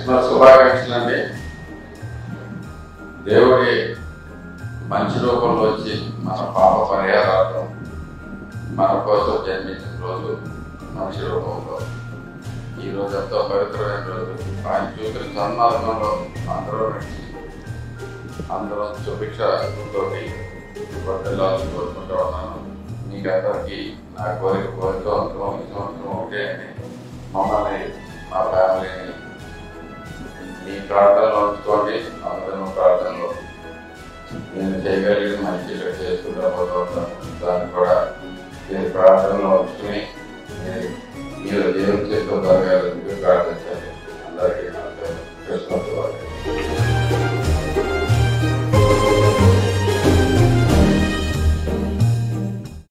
Christmas శుభాకాంక్షలు అండి. దేవుడి మంచి రూపంలో వచ్చి మన పాప పరిహారార్థం మన కోసం జన్మించిన రోజు మనిషి రూపంలో ఈ రోజు ఎంతో పవిత్రమైన రోజు. ఆయన చూసిన సన్మార్గంలో అందరం సుభిక్షతో వర్తిల్లాలని కోరుకుంటూ ఉన్నాను. మీకు అందరికీ నా కోరిక సంవత్సరం ఒకటే అని మమ్మల్ని మా ఫ్యామిలీని మీ ప్రార్థనలో ఉంచుకోండి. అందరూ ప్రార్థనలో నేను చేయగలిగిన మంచి చేసుకుంటూ పోతూ ఉంటాను. దాన్ని కూడా మీరు ప్రార్థనలో ఉంచుకుని మీరు జీవం చేస్తూ జరగాలని ప్రార్థించాలి.